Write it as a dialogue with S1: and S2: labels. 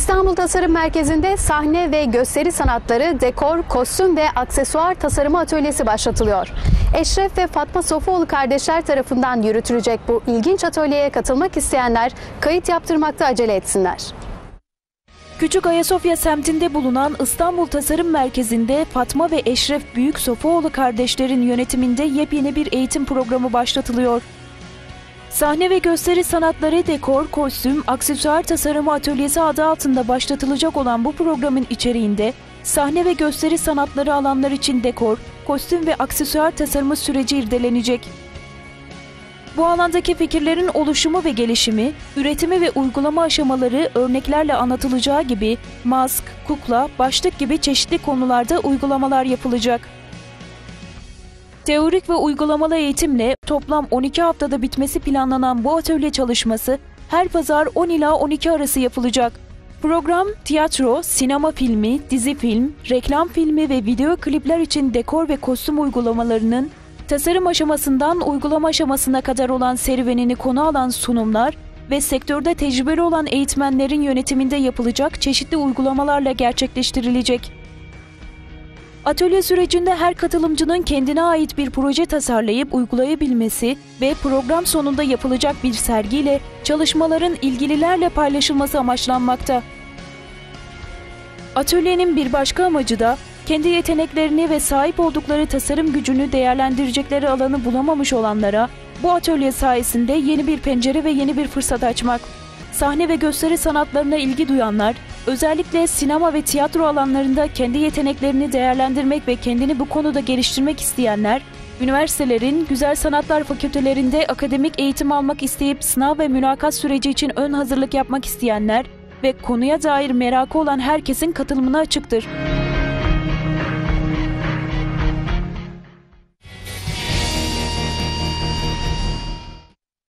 S1: İstanbul Tasarım Merkezi'nde sahne ve gösteri sanatları, dekor, kostüm ve aksesuar tasarımı atölyesi başlatılıyor. Eşref ve Fatma Sofuoğlu kardeşler tarafından yürütülecek bu ilginç atölyeye katılmak isteyenler kayıt yaptırmakta acele etsinler.
S2: Küçük Ayasofya semtinde bulunan İstanbul Tasarım Merkezi'nde Fatma ve Eşref Büyük Sofuoğlu kardeşlerin yönetiminde yepyeni bir eğitim programı başlatılıyor. Sahne ve gösteri sanatları, dekor, kostüm, aksesuar tasarımı atölyesi adı altında başlatılacak olan bu programın içeriğinde sahne ve gösteri sanatları alanlar için dekor, kostüm ve aksesuar tasarımı süreci irdelenecek. Bu alandaki fikirlerin oluşumu ve gelişimi, üretimi ve uygulama aşamaları örneklerle anlatılacağı gibi mask, kukla, başlık gibi çeşitli konularda uygulamalar yapılacak. Teorik ve uygulamalı eğitimle toplam 12 haftada bitmesi planlanan bu atölye çalışması her pazar 10 ila 12 arası yapılacak. Program, tiyatro, sinema filmi, dizi film, reklam filmi ve video klipler için dekor ve kostüm uygulamalarının tasarım aşamasından uygulama aşamasına kadar olan serüvenini konu alan sunumlar ve sektörde tecrübeli olan eğitmenlerin yönetiminde yapılacak çeşitli uygulamalarla gerçekleştirilecek. Atölye sürecinde her katılımcının kendine ait bir proje tasarlayıp uygulayabilmesi ve program sonunda yapılacak bir sergiyle çalışmaların ilgililerle paylaşılması amaçlanmakta. Atölyenin bir başka amacı da kendi yeteneklerini ve sahip oldukları tasarım gücünü değerlendirecekleri alanı bulamamış olanlara bu atölye sayesinde yeni bir pencere ve yeni bir fırsat açmak. Sahne ve gösteri sanatlarına ilgi duyanlar, özellikle sinema ve tiyatro alanlarında kendi yeteneklerini değerlendirmek ve kendini bu konuda geliştirmek isteyenler, üniversitelerin, güzel sanatlar fakültelerinde akademik eğitim almak isteyip sınav ve mülakat süreci için ön hazırlık yapmak isteyenler ve konuya dair merakı olan herkesin katılımına açıktır.